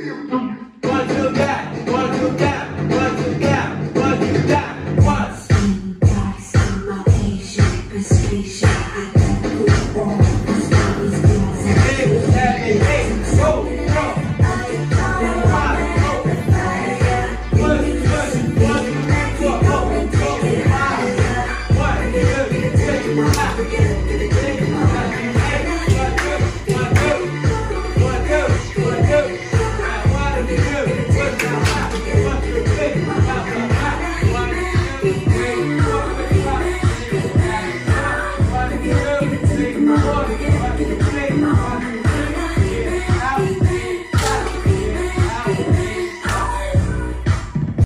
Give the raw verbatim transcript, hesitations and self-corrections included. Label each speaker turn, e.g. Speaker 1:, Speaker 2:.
Speaker 1: One to that, one to that, one to that, one to that, once.
Speaker 2: I'm Asian persuasion. I don't